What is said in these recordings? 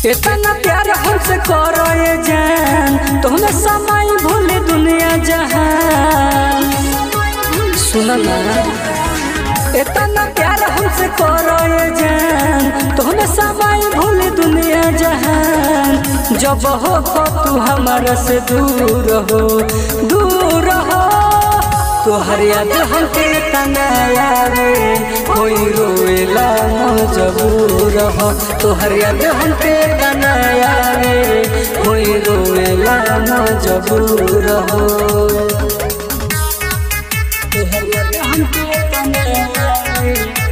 इतना प्यार हमसे करो ये जान, तुमने समय भूले दुनिया जहान। सुना ना, इतना प्यार हमसे करो ये जान, तुमने समय भूले दुनिया जहान। जब हो तू हमारा से दूर हो, दूर हो, तोहर याद हमके तनाया रे, कोई रोएला मजबूर हो। तोहर याद हमके तनाया रे, कोई रोएला मजबूर हो। तोहर याद हमके तनाया रे,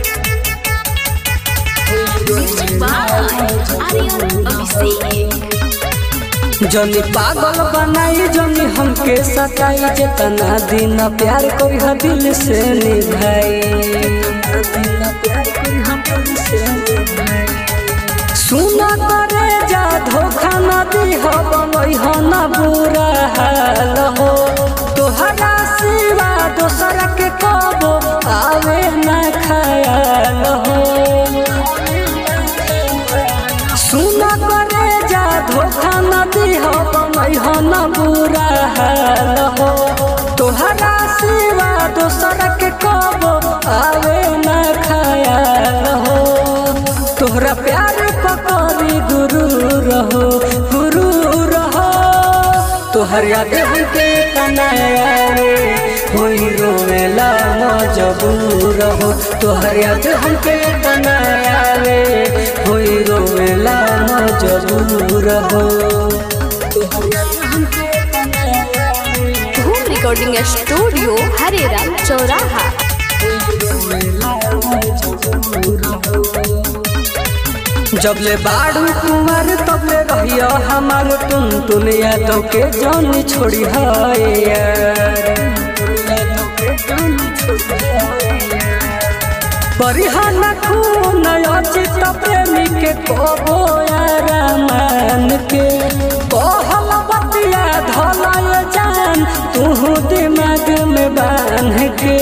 जनी पागल बनाई जनी हमके सताई, जितना दिन प्यार करी दिल से निभाई। सुना करे जा धोखा न दी हो, बनई हो न बुरा हाल हो। तोहरा सिवा दोसर के कबो आवे न ख्याल हो। सुना करे जा धोखा न दी हो, बनई हो न बुरा हाल हो। तोहरा सिवा दोसर के कबो आवे न ख्याल हो। तोहरा प्यार पकड़ी गुरूर हो, गुरूर हो। तोहर याद हमके तनाया रे, कोई रोवेला मजबूर हो। तोहर याद हमके तनाया रे, कोई रोवेला मजबूर हो। तोहर याद हमके तनाया रे। धूम रिकॉर्डिंग स्टूडियो हरेराम चौराहा। जबले बाड़ू कुमार तबले रहिया हमार टुन टुन, यादों के जान छोड़ी है यार। परिहाना खून अचित प्रेमी के कबो यार मान के, कहल बतिया धलाय जान, तू दिमाग में बांध के।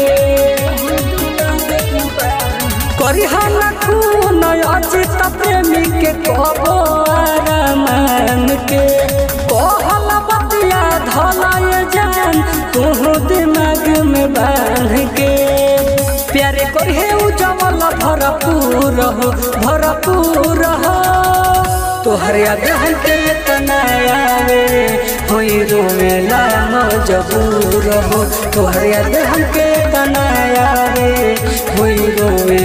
परिहाना खून अचित प्रेमी के कबो मान के, कहल बतिया धलाय जान, तू दिमाग में बांध के। प्यारे करे उजवल भरपूर हो, भरपूर हो। तोहर याद हमके तनाया रे, होई रोवेला मजबूर हो। तोहर याद हमके तनाया रे, होई रोवे